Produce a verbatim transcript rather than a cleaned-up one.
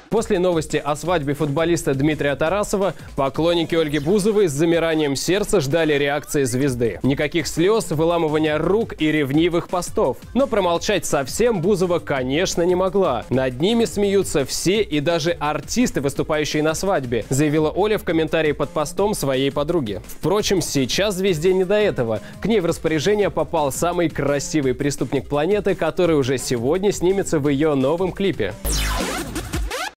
После новости о свадьбе футболиста Дмитрия Тарасова поклонники Ольги Бузовой с замиранием сердца ждали реакции звезды. Никаких слез, выламывания рук и ревнивых постов. Но промолчать совсем Бузова, конечно, не могла. Над ними смеются все и даже артисты, выступающие на свадьбе, заявила Оля в комментарии под постом своей подруги. Впрочем, сейчас звезде не до этого. К ней в распоряжение попал самый красивый преступник планеты, который уже сегодня снимется в ее новом клипе.